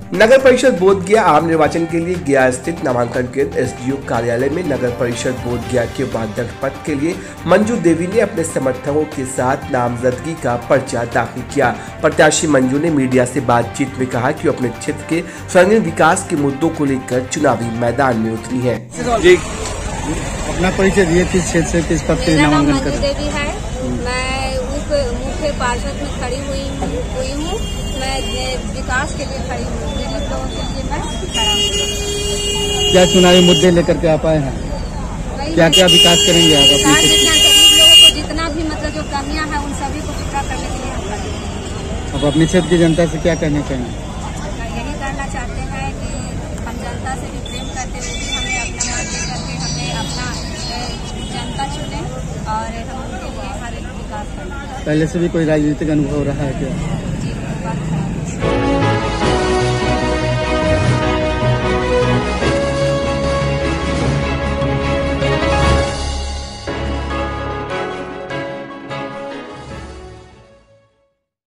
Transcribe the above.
नगर परिषद बोध गया आम निर्वाचन के लिए गया स्थित नामांकन केंद्र एसडीओ कार्यालय में नगर परिषद बोध गया के उपाध्यक्ष पद के लिए मंजू देवी ने अपने समर्थकों के साथ नामजदगी का पर्चा दाखिल किया। प्रत्याशी मंजू ने मीडिया से बातचीत में कहा कि वो अपने क्षेत्र के सर्वांगीण विकास के मुद्दों को लेकर चुनावी मैदान में उतरी है। जी, अपना परिचय दिए, किस क्षेत्र से किस पद के नामांकन कर रहे हैं? मैं मुख्य पार्षद में खड़ी हुई हूँ। मैं विकास के लिए खड़ी हूँ, गरीब लोगों के लिए मैं खड़ा हूँ। क्या चुनावी मुद्दे लेकर के आप आए हैं? क्या क्या विकास करेंगे आप अपने जितना गरीब लोगों को जितना भी मतलब जो कमियां हैं उन सभी को पूरा करने के लिए हम खड़े हैं। आप अपने क्षेत्र की जनता से क्या कहना चाहेंगे? यही करना चाहते हैं कि हम जनता से भी प्रेम करते हुए भी हमें अपना मत दे करके हमें अपना जनता चुने और हम उनके लिए हर एक विकास करें। पहले से भी कोई राजनीतिक अनुभव रहा है क्या? जी,